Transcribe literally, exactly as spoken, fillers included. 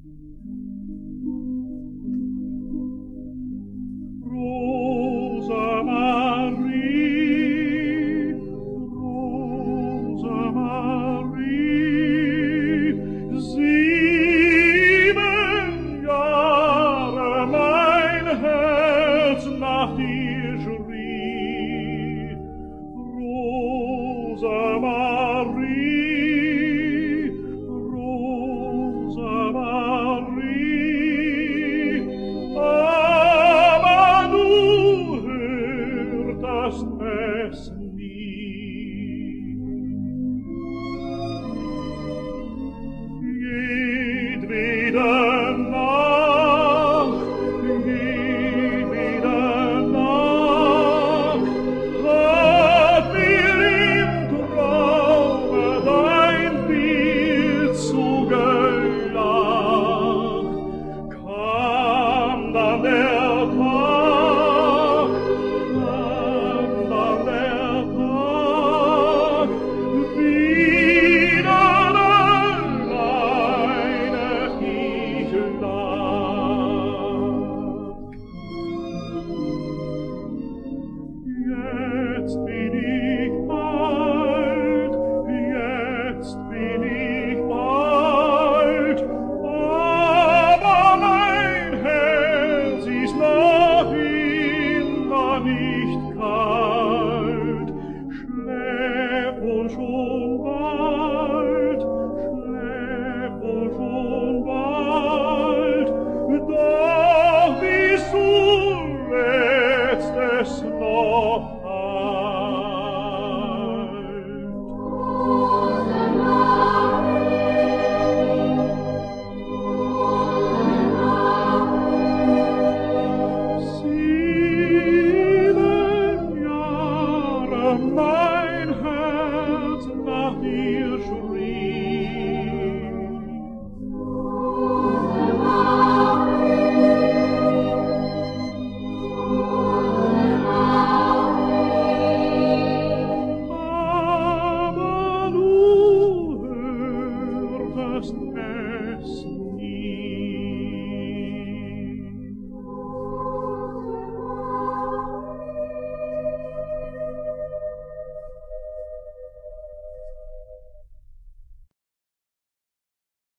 Rosemarie, Rosemarie, sieben Jahre mein Herz nach dir schrie. Rosemarie, Rosemarie, aber du hörtest es nie. Jedwede Nacht, jedwede Nacht hat mir im Traume dein Bild zugelacht. Kam dann der Tag, kam dann der Tag, wieder alleine ich lag. Jetzt bin ich alt, jetzt bin ich alt, aber mein Herz ist noch immer nicht kalt. Schläft wohl schon bald, schläft wohl schon bald, doch bis zuletzt es noch halt. Sieben Jahre mein Herz nach dir schrie.